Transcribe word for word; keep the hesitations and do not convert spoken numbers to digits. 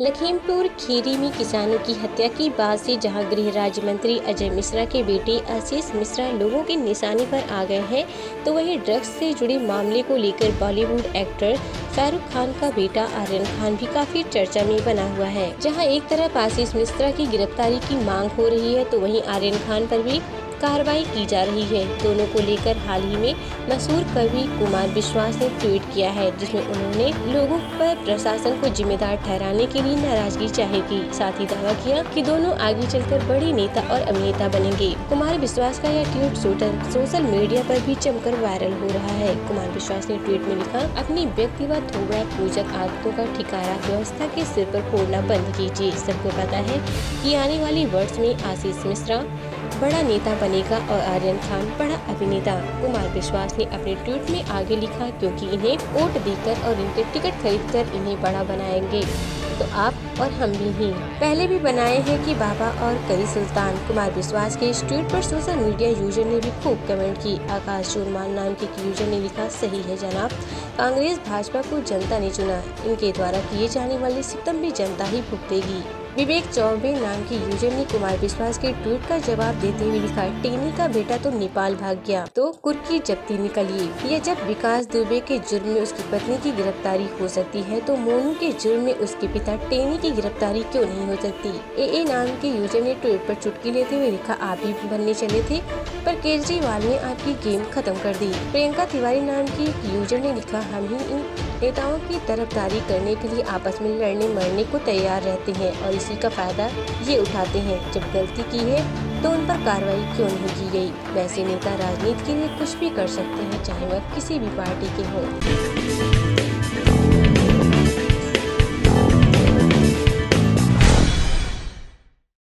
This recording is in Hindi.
लखीमपुर खीरी में किसानों की हत्या की बात से जहां गृह राज्य मंत्री अजय मिश्रा के बेटे आशीष मिश्रा लोगों के निशाने पर आ गए हैं, तो वहीं ड्रग्स से जुड़े मामले को लेकर बॉलीवुड एक्टर शाहरुख खान का बेटा आर्यन खान भी काफी चर्चा में बना हुआ है। जहां एक तरफ आशीष मिश्रा की गिरफ्तारी की मांग हो रही है, तो वहीं आर्यन खान पर भी कार्रवाई की जा रही है। दोनों को लेकर हाल ही में मशहूर कवि कुमार विश्वास ने ट्वीट किया है, जिसमें उन्होंने लोगों पर प्रशासन को जिम्मेदार ठहराने के लिए नाराजगी जाहिर की। साथ ही दावा किया कि दोनों आगे चलकर बड़े नेता और अभिनेता बनेंगे। कुमार विश्वास का यह ट्वीट सोशल मीडिया पर भी जमकर वायरल हो रहा है। कुमार विश्वास ने ट्वीट में लिखा, अपनी व्यक्तिगत थोबड़ा पूजक आदतों का ठिकाना व्यवस्था के सिर पर फोड़ना बंद कीजिए। सबको पता है कि आने वाले वर्ष में आशीष मिश्रा बड़ा नेता बनेगा और आर्यन खान बड़ा अभिनेता। कुमार विश्वास ने अपने ट्वीट में आगे लिखा, क्योंकि इन्हें वोट देकर और इनके टिकट खरीदकर इन्हें बड़ा बनाएंगे तो आप और हम भी ही पहले भी बनाए हैं कि बाबा और कई सुल्तान। कुमार विश्वास के इस ट्वीट पर सोशल मीडिया यूजर ने भी खूब कमेंट की। आकाश चूरमान नाम के यूजर ने लिखा, सही है जनाब, कांग्रेस भाजपा को जनता ने चुना, इनके द्वारा किए जाने वाले सितम भी जनता ही भुगतेगी। विवेक चौबे नाम के यूजर ने कुमार विश्वास के ट्वीट का जवाब देते हुए लिखा, टेनी का बेटा तो नेपाल भाग गया तो कुर्की जब्ती निकलिए। ये जब विकास दुबे के जुर्म में उसकी पत्नी की गिरफ्तारी हो सकती है, तो मोनू के जुर्म में उसके पिता टेनी की गिरफ्तारी क्यों नहीं हो सकती। ए ए नाम के यूजर ने ट्वीट पर चुटकी लेते हुए लिखा, आप भी बनने चले थे पर केजरीवाल ने आपकी गेम खत्म कर दी। प्रियंका तिवारी नाम की यूजर ने लिखा, हम ही इन नेताओं की तरफदारी करने के लिए आपस में लड़ने मरने को तैयार रहते हैं और इसी का फायदा ये उठाते हैं। जब गलती की है तो उन पर कार्रवाई क्यों नहीं की गई। वैसे नेता राजनीति के लिए कुछ भी कर सकते हैं, चाहे वह किसी भी पार्टी के हों।